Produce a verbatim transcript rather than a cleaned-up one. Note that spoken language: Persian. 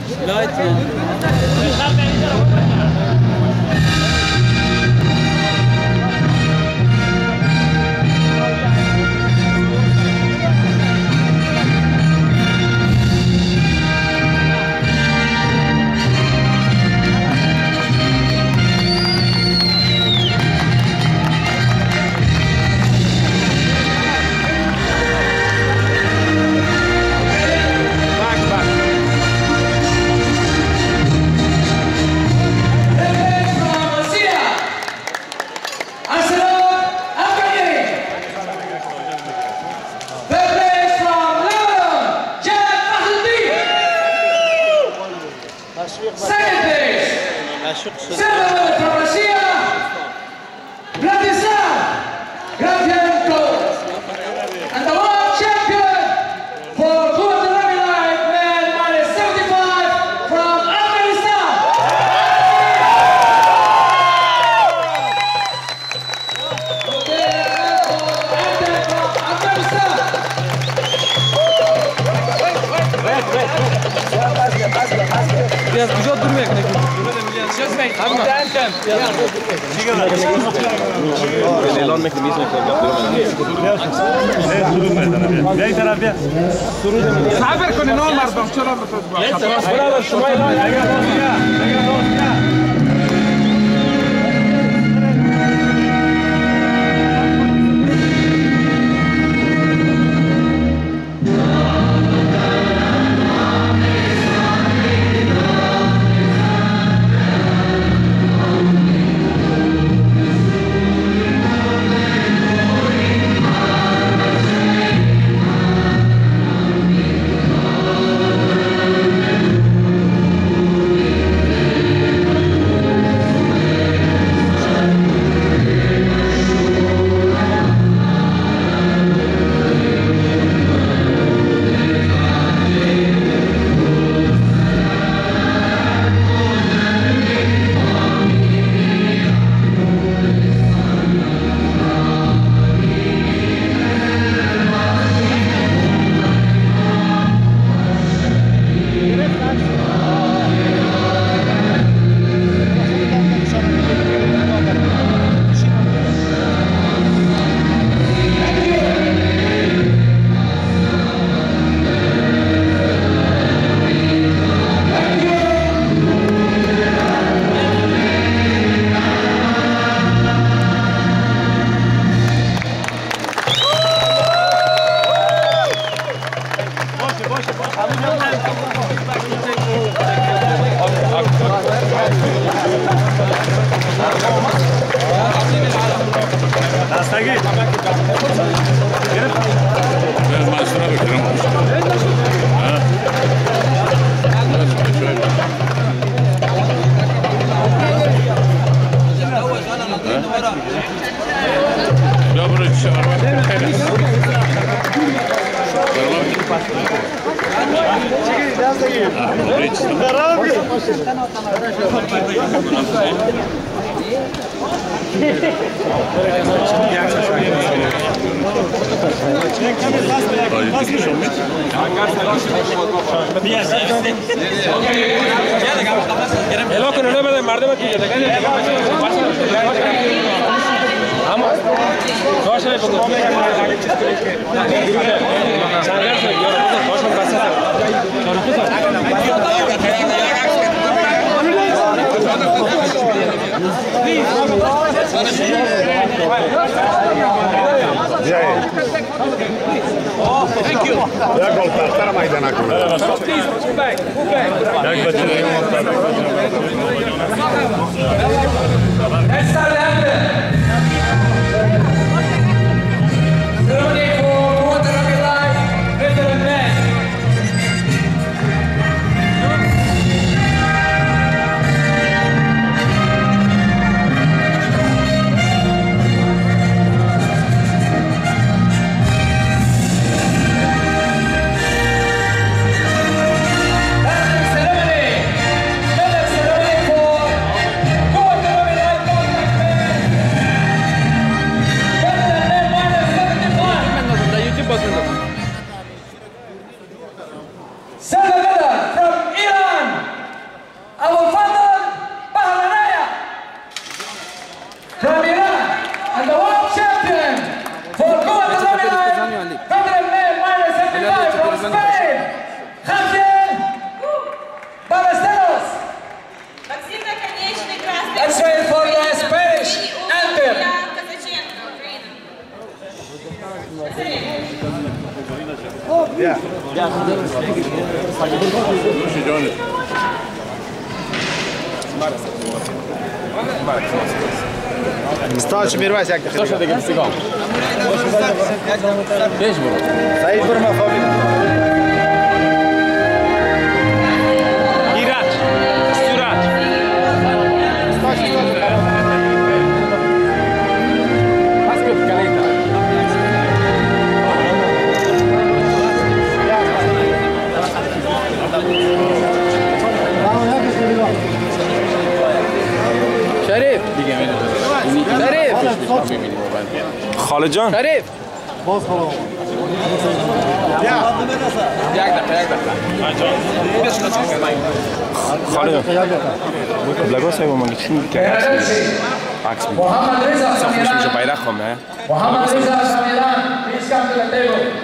Biraz güzel durmuyor. اعلان میکنیم میز میکنیم صبر کنین آن مردم چرا برادر شما Go ستاش میرویس یک دقیقه ستاش دیگه سیگام پیش برو سعید برو مفاوی ایرج سورج اسكت كليتا شريف شريف خالد جان شريف باز خلاص یک دقیقه یک دقیقه خالد بلگو سایو مگه چی میگی عکس میگی محمد رضا خوش سمیران میشه بیرق خم نه محمد رضا سمیران please come to the table